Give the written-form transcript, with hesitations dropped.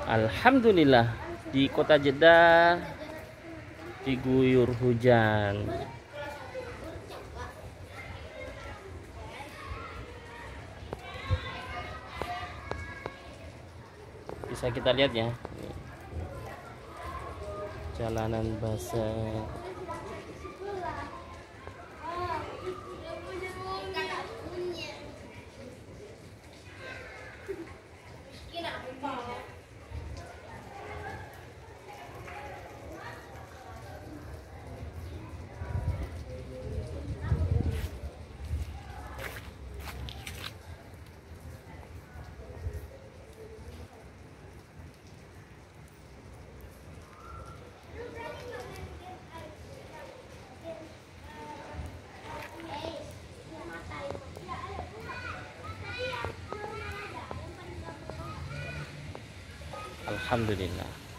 Alhamdulillah di kota Jeddah diguyur hujan. Bisa kita lihat ya, jalanan basah. Alhamdulillah.